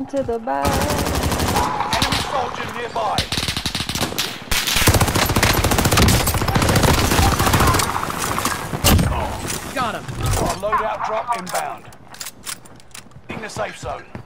To the back. Enemy soldier nearby. Got him. Got a loadout drop inbound. In the safe zone.